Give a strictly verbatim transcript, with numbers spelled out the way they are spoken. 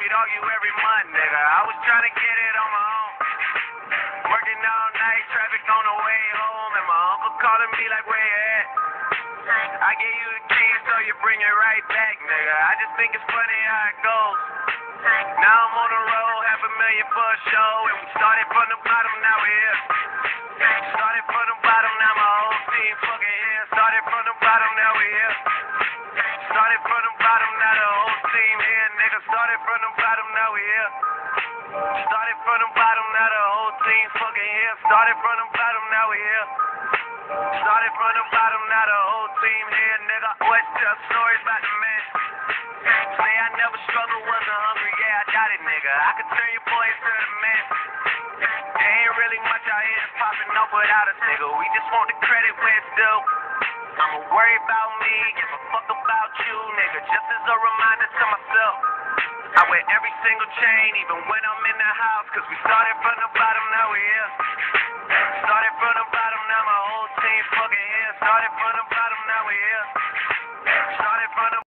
we'd argue every month, nigga. I was trying to get it on my own. Working all night, traffic on the way home, and my uncle calling me like, where you at? I gave you the keys so you bring it right back, nigga. I just think it's funny how it goes. Now I'm on the road, half a million for a show, and we started from the bottom, now we're here. Started from the bottom, now my whole team fucking here. Started from the bottom, now we're here. Started from the bottom, now the whole team here, nigga. Started from the bottom, now we're here. Started from the bottom, now the whole team fucking here. Started from the bottom, now we're here. Started from the bottom, now the whole team here, nigga. Always tell stories about the man. Say I never struggled, wasn't hungry, yeah, I got it, nigga. I could turn your boy into the man. There ain't really much out here that's popping up without us, nigga. We just want the credit where it's due. I'ma worry about me, give a fuck about you, nigga. Just as a reminder to myself. I wear every single chain, even when I'm in the house. Cause we started from the bottom, now we here. Started from the bottom, now my whole team fucking here. Started from the bottom, now we here. Started from the